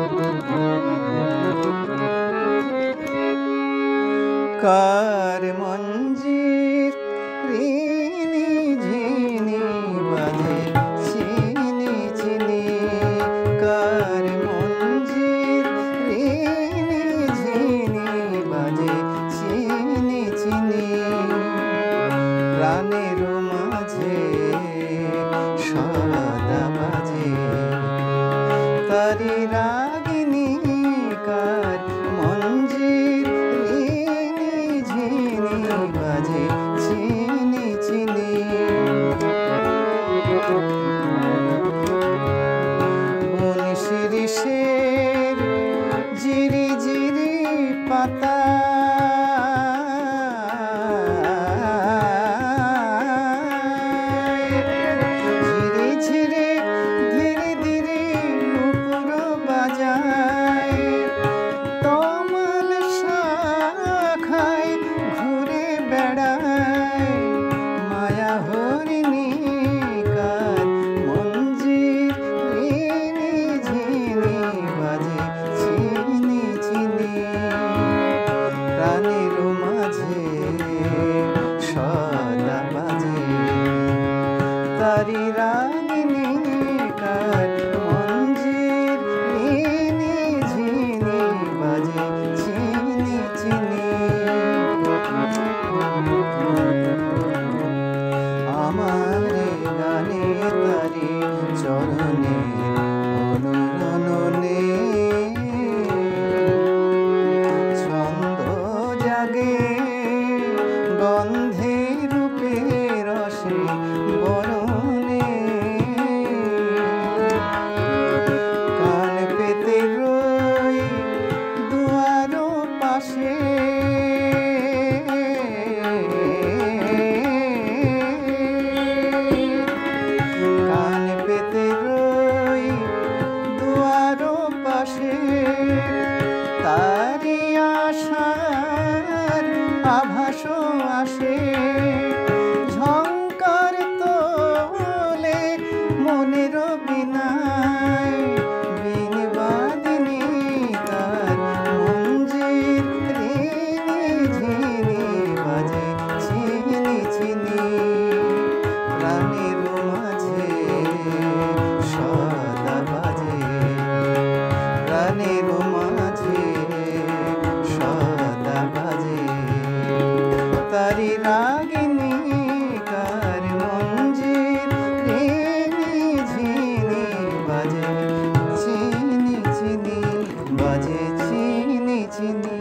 কার মঞ্জির রিনি ঝিনি বাজে চিনি চিনি, কার মঞ্জির রিনি ঝিনি বাজে চিনি চিনি। প্রাণের মাঝে সদা বাজে তারি রাগিনী, কার মঞ্জির রিনি ঝিনি বাজে চিনি চিনি। বন শিরিষের জিরি জিরি পাতা ঝিরি ঝিরি ধীরে ধীরে নুপুর বাজায়, তমাল শাখায় ঘুরে বেড়ায় মায়া হরিণী, কার মঞ্জির রিনি ঝিনি বাজে চিনি চিনি। প্রাণের মাঝে সদা বাজে তারি রাগিনী, কার মঞ্জির রিনি ঝিনি বাজে চিনি চিনি। আমার গানে তারি চরণের অনুরণনে ছন্দ জাগে গন্ধে রূপে রসে বরণে। কান পেতে রই দুয়ার পাশে, কান পেতে রই দুয়ার পাশে তারি আশার আভাস আসে। ঝংকার তোলে মনের বিনায় বিনবাদিনী, তার মঞ্জির রিনি ঝিনি বাজে চিনি চিনি। প্রাণের মাঝে সদা বাজে, প্রাণের মাঝে সদা বাজে তারি রাগিনী, কার মঞ্জির রিনি ঝিনি বাজে চিনি চিনি বাজে চিনি চিনি।